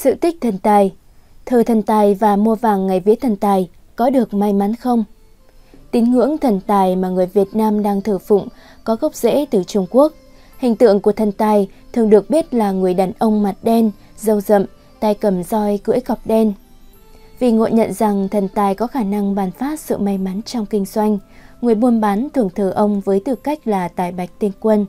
Sự tích thần tài. Thờ thần tài và mua vàng ngày vía thần tài có được may mắn không? Tín ngưỡng thần tài mà người Việt Nam đang thờ phụng có gốc rễ từ Trung Quốc. Hình tượng của thần tài thường được biết là người đàn ông mặt đen, râu rậm, tay cầm roi cưỡi cọp đen. Vì ngộ nhận rằng thần tài có khả năng ban phát sự may mắn trong kinh doanh, người buôn bán thường thờ ông với tư cách là tài bạch tiên quân.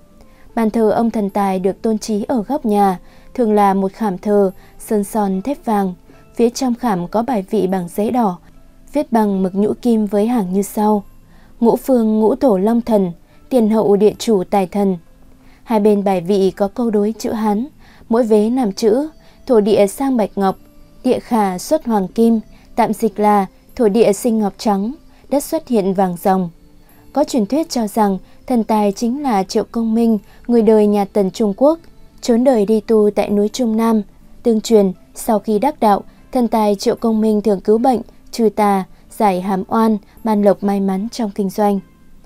Bàn thờ ông thần tài được tôn trí ở góc nhà, thường là một khảm thờ sơn son thép vàng. Phía trong khảm có bài vị bằng giấy đỏ, viết bằng mực nhũ kim với hàng như sau: Ngũ phương ngũ tổ long thần, tiền hậu địa chủ tài thần. Hai bên bài vị có câu đối chữ Hán, mỗi vế 5 chữ: thổ địa sang bạch ngọc, địa khả xuất hoàng kim, tạm dịch là thổ địa sinh ngọc trắng, đất xuất hiện vàng ròng. Có truyền thuyết cho rằng thần tài chính là Triệu Công Minh, người đời nhà Tần Trung Quốc, trốn đời đi tu tại núi Trung Nam. Tương truyền, sau khi đắc đạo, thần tài Triệu Công Minh thường cứu bệnh, trừ tà, giải hàm oan, ban lộc may mắn trong kinh doanh.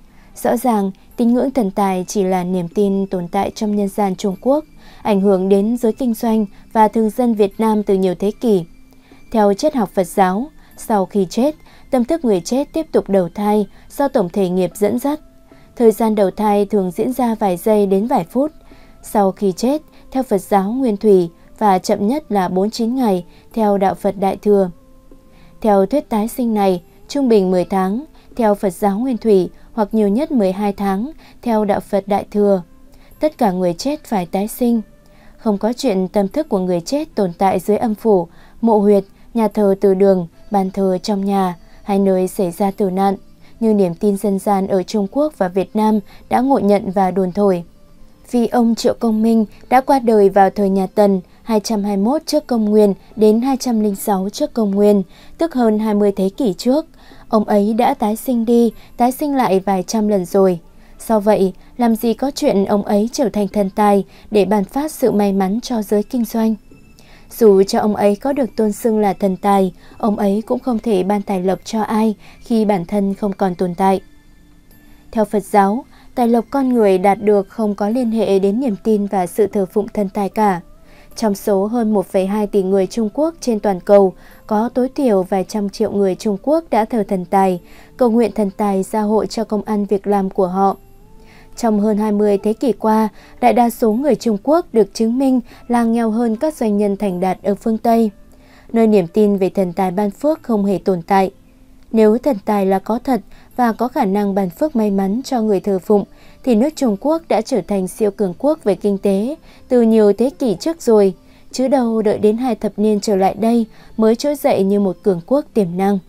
Rõ ràng, tín ngưỡng thần tài chỉ là niềm tin tồn tại trong nhân gian Trung Quốc, ảnh hưởng đến giới kinh doanh và thường dân Việt Nam từ nhiều thế kỷ. Theo triết học Phật giáo, sau khi chết, tâm thức người chết tiếp tục đầu thai do tổng thể nghiệp dẫn dắt. Thời gian đầu thai thường diễn ra vài giây đến vài phút. Sau khi chết, theo Phật giáo Nguyên Thủy, và chậm nhất là 49 ngày theo đạo Phật Đại Thừa. Theo thuyết tái sinh này, trung bình 10 tháng theo Phật giáo Nguyên Thủy hoặc nhiều nhất 12 tháng theo đạo Phật Đại Thừa. Tất cả người chết phải tái sinh. Không có chuyện tâm thức của người chết tồn tại dưới âm phủ, mộ huyệt, nhà thờ từ đường, bàn thờ trong nhà hay nơi xảy ra tử nạn, như niềm tin dân gian ở Trung Quốc và Việt Nam đã ngộ nhận và đồn thổi. Vì ông Triệu Công Minh đã qua đời vào thời nhà Tần 221 trước Công nguyên đến 206 trước Công nguyên, tức hơn 20 thế kỷ trước. Ông ấy đã tái sinh đi, tái sinh lại vài trăm lần rồi. Sau vậy, làm gì có chuyện ông ấy trở thành thần tài để ban phát sự may mắn cho giới kinh doanh? Dù cho ông ấy có được tôn xưng là thần tài, ông ấy cũng không thể ban tài lộc cho ai khi bản thân không còn tồn tại. Theo Phật giáo, tài lộc con người đạt được không có liên hệ đến niềm tin và sự thờ phụng thần tài cả. Trong số hơn 1,2 tỷ người Trung Quốc trên toàn cầu, có tối thiểu vài trăm triệu người Trung Quốc đã thờ thần tài, cầu nguyện thần tài gia hộ cho công ăn việc làm của họ. Trong hơn 20 thế kỷ qua, đại đa số người Trung Quốc được chứng minh là nghèo hơn các doanh nhân thành đạt ở phương Tây, nơi niềm tin về thần tài ban phước không hề tồn tại. Nếu thần tài là có thật và có khả năng ban phước may mắn cho người thờ phụng, thì nước Trung Quốc đã trở thành siêu cường quốc về kinh tế từ nhiều thế kỷ trước rồi, chứ đâu đợi đến 2 thập niên trở lại đây mới trỗi dậy như một cường quốc tiềm năng.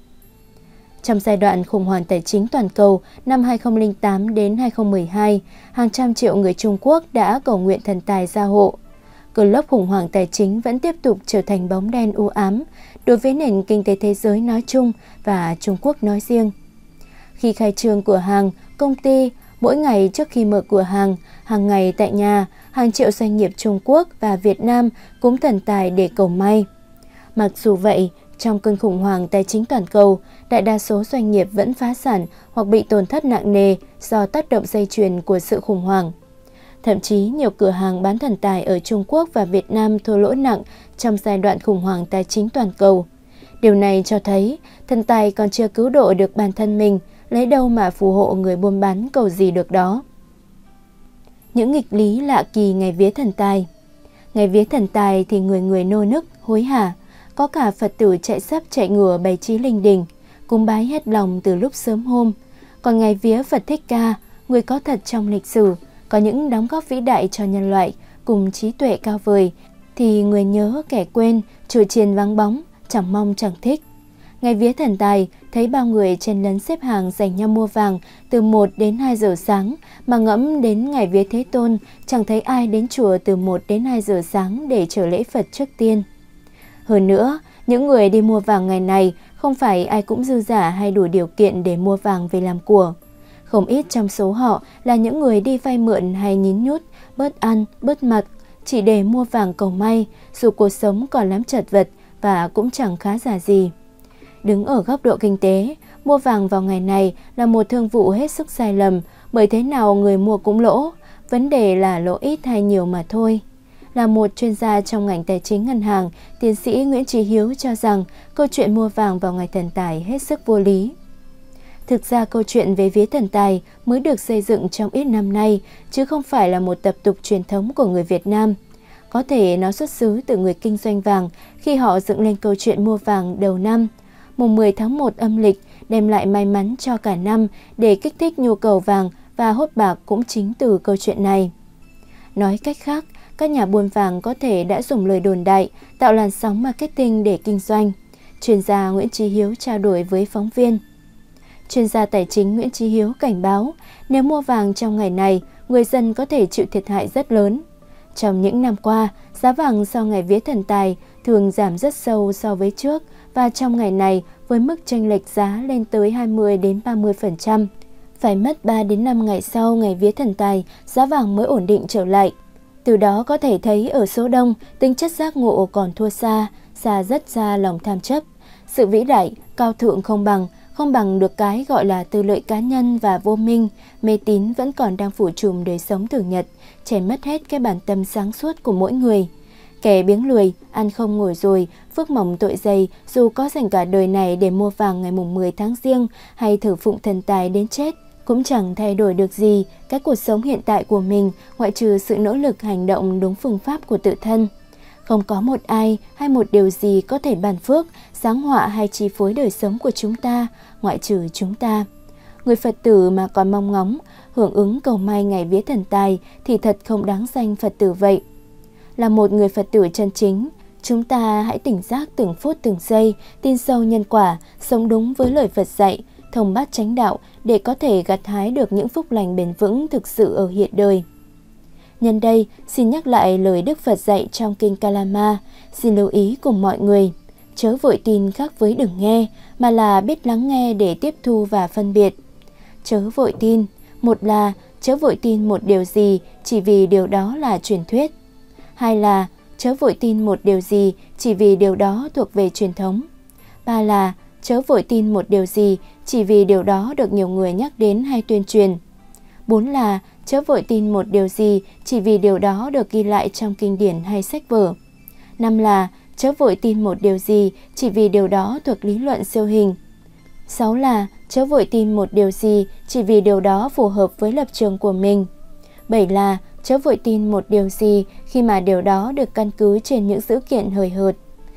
Trong giai đoạn khủng hoảng tài chính toàn cầu năm 2008 đến 2012, hàng trăm triệu người Trung Quốc đã cầu nguyện thần tài gia hộ. Cơn lốc khủng hoảng tài chính vẫn tiếp tục trở thành bóng đen u ám đối với nền kinh tế thế giới nói chung và Trung Quốc nói riêng. Khi khai trương cửa hàng, công ty, mỗi ngày trước khi mở cửa hàng, hàng ngày tại nhà, hàng triệu doanh nghiệp Trung Quốc và Việt Nam cúng thần tài để cầu may. Mặc dù vậy, trong cơn khủng hoảng tài chính toàn cầu, đại đa số doanh nghiệp vẫn phá sản hoặc bị tổn thất nặng nề do tác động dây chuyền của sự khủng hoảng. Thậm chí nhiều cửa hàng bán thần tài ở Trung Quốc và Việt Nam thua lỗ nặng trong giai đoạn khủng hoảng tài chính toàn cầu. Điều này cho thấy thần tài còn chưa cứu độ được bản thân mình, lấy đâu mà phù hộ người buôn bán cầu gì được đó. Những nghịch lý lạ kỳ ngày vía thần tài. Ngày vía thần tài thì người người nô nức, hối hả. Có cả Phật tử chạy sắp chạy ngửa bày trí linh đình, cúng bái hết lòng từ lúc sớm hôm. Còn ngày vía Phật Thích Ca, người có thật trong lịch sử, có những đóng góp vĩ đại cho nhân loại cùng trí tuệ cao vời, thì người nhớ kẻ quên, chùa chiền vắng bóng, chẳng mong chẳng thích. Ngày vía thần tài, thấy bao người chen lấn xếp hàng giành nhau mua vàng từ 1 đến 2 giờ sáng, mà ngẫm đến ngày vía Thế Tôn, chẳng thấy ai đến chùa từ 1 đến 2 giờ sáng để chờ lễ Phật trước tiên. Hơn nữa, những người đi mua vàng ngày này không phải ai cũng dư dả hay đủ điều kiện để mua vàng về làm của. Không ít trong số họ là những người đi vay mượn hay nhín nhút, bớt ăn, bớt mặc, chỉ để mua vàng cầu may, dù cuộc sống còn lắm chật vật và cũng chẳng khá giả gì. Đứng ở góc độ kinh tế, mua vàng vào ngày này là một thương vụ hết sức sai lầm, bởi thế nào người mua cũng lỗ, vấn đề là lỗ ít hay nhiều mà thôi. Là một chuyên gia trong ngành tài chính ngân hàng, tiến sĩ Nguyễn Chí Hiếu cho rằng câu chuyện mua vàng vào ngày thần tài hết sức vô lý. Thực ra câu chuyện về vía thần tài mới được xây dựng trong ít năm nay, chứ không phải là một tập tục truyền thống của người Việt Nam. Có thể nó xuất xứ từ người kinh doanh vàng khi họ dựng lên câu chuyện mua vàng đầu năm. Mùng 10 tháng 1 âm lịch đem lại may mắn cho cả năm để kích thích nhu cầu vàng và hốt bạc cũng chính từ câu chuyện này. Nói cách khác, các nhà buôn vàng có thể đã dùng lời đồn đại, tạo làn sóng marketing để kinh doanh. Chuyên gia Nguyễn Chí Hiếu trao đổi với phóng viên. Chuyên gia tài chính Nguyễn Chí Hiếu cảnh báo, nếu mua vàng trong ngày này, người dân có thể chịu thiệt hại rất lớn. Trong những năm qua, giá vàng sau ngày vía thần tài thường giảm rất sâu so với trước và trong ngày này với mức chênh lệch giá lên tới 20-30%. Phải mất 3 đến 5 ngày sau ngày vía thần tài, giá vàng mới ổn định trở lại. Từ đó có thể thấy ở số đông, tính chất giác ngộ còn thua xa rất xa lòng tham chấp. Sự vĩ đại, cao thượng không bằng được cái gọi là tư lợi cá nhân và vô minh, mê tín vẫn còn đang phủ trùm đời sống thường nhật, chèn mất hết cái bản tâm sáng suốt của mỗi người. Kẻ biếng lười, ăn không ngồi rồi, phước mỏng tội dày, dù có dành cả đời này để mua vàng ngày mùng 10 tháng Giêng hay thờ phụng thần tài đến chết, cũng chẳng thay đổi được gì cái cuộc sống hiện tại của mình, ngoại trừ sự nỗ lực hành động đúng phương pháp của tự thân. Không có một ai hay một điều gì có thể ban phước, giáng họa hay chi phối đời sống của chúng ta, ngoại trừ chúng ta. Người Phật tử mà còn mong ngóng, hưởng ứng cầu may ngày vía thần tài thì thật không đáng danh Phật tử vậy. Là một người Phật tử chân chính, chúng ta hãy tỉnh giác từng phút từng giây, tin sâu nhân quả, sống đúng với lời Phật dạy, thông bát chánh đạo để có thể gặt hái được những phúc lành bền vững thực sự ở hiện đời. Nhân đây, xin nhắc lại lời Đức Phật dạy trong Kinh Kalama, xin lưu ý cùng mọi người. Chớ vội tin khác với đừng nghe, mà là biết lắng nghe để tiếp thu và phân biệt. Chớ vội tin, một là chớ vội tin một điều gì chỉ vì điều đó là truyền thuyết. Hai là chớ vội tin một điều gì chỉ vì điều đó thuộc về truyền thống. Ba là chớ vội tin một điều gì chỉ vì điều đó được nhiều người nhắc đến hay tuyên truyền. 4 là chớ vội tin một điều gì chỉ vì điều đó được ghi lại trong kinh điển hay sách vở. 5 là chớ vội tin một điều gì chỉ vì điều đó thuộc lý luận siêu hình. 6 là chớ vội tin một điều gì chỉ vì điều đó phù hợp với lập trường của mình. 7 là chớ vội tin một điều gì khi mà điều đó được căn cứ trên những dữ kiện hời hợt.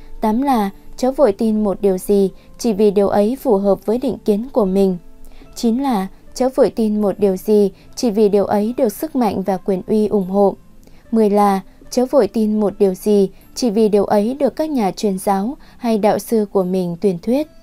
8 là chớ vội tin một điều gì chỉ vì điều ấy phù hợp với định kiến của mình. 9 là chớ vội tin một điều gì chỉ vì điều ấy được sức mạnh và quyền uy ủng hộ. 10 là chớ vội tin một điều gì chỉ vì điều ấy được các nhà truyền giáo hay đạo sư của mình tuyên thuyết.